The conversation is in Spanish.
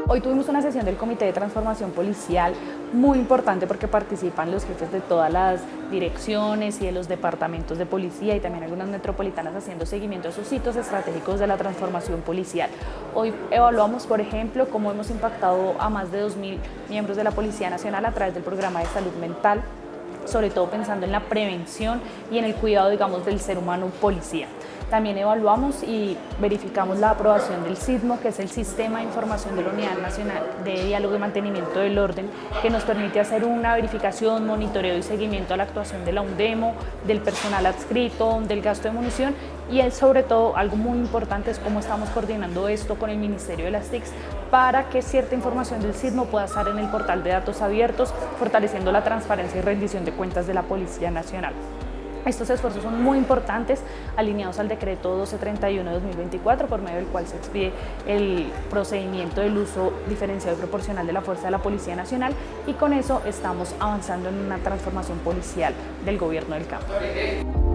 Hoy tuvimos una sesión del Comité de Transformación Policial muy importante porque participan los jefes de todas las direcciones y de los departamentos de policía y también algunas metropolitanas haciendo seguimiento a sus hitos estratégicos de la transformación policial. Hoy evaluamos, por ejemplo, cómo hemos impactado a más de 2.000 miembros de la Policía Nacional a través del programa de salud mental, sobre todo pensando en la prevención y en el cuidado, digamos, del ser humano policía. También evaluamos y verificamos la aprobación del SIDMO, que es el Sistema de Información de la Unidad Nacional de Diálogo y Mantenimiento del Orden, que nos permite hacer una verificación, monitoreo y seguimiento a la actuación de la UNDEMO, del personal adscrito, del gasto de munición y sobre todo algo muy importante es cómo estamos coordinando esto con el Ministerio de las TICs para que cierta información del SIDMO pueda estar en el portal de datos abiertos, fortaleciendo la transparencia y rendición de cuentas de la Policía Nacional. Estos esfuerzos son muy importantes, alineados al decreto 1231 de 2024, por medio del cual se expide el procedimiento del uso diferenciado y proporcional de la fuerza de la Policía Nacional, y con eso estamos avanzando en una transformación policial del gobierno del campo.